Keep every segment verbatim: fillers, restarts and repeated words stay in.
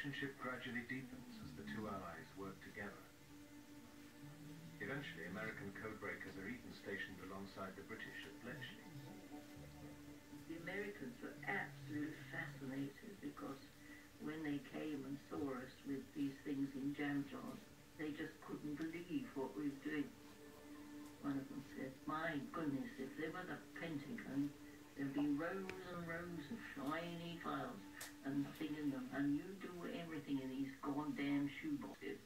relationship gradually deepens as the two allies work together. Eventually, American codebreakers are even stationed alongside the British at Bletchley. The Americans were absolutely fascinated because when they came and saw us with these things in jam jars, they just couldn't believe what we were doing. One of them said, "My goodness, if there was a Pentagon, there'd be rows and rows of shiny files and nothing in them, and you do everything in these goddamn shoeboxes."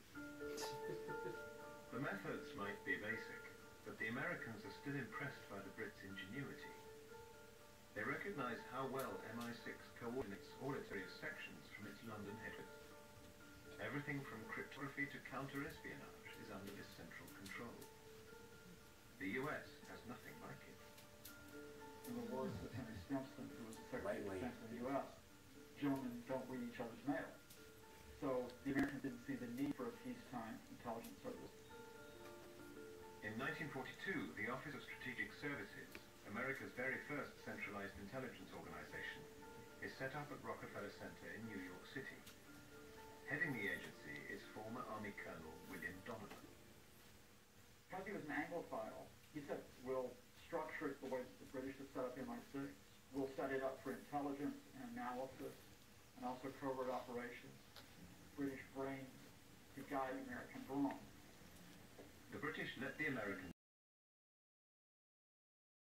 The methods might be basic, but the Americans are still impressed by the Brits' ingenuity. They recognize how well M I six coordinates all its various sections from its London headquarters. Everything from cryptography to counter-espionage is under this central control. The U S has nothing like it. In the words of Henry Stimson, who was the Secretary of Defense of the U S, gentlemen don't read each other's mail. So the Americans didn't see the need for a peacetime intelligence service. In nineteen forty-two, the Office of Strategic Services, America's very first centralized intelligence organization, is set up at Rockefeller Center in New York City. Heading the agency is former Army Colonel William Donovan. Because he was an Anglophile, he said, we'll structure it the way that the British have set up M I six. We'll set it up for intelligence and analysis and also covert operations. British brains to guide American brawn. The British let the Americans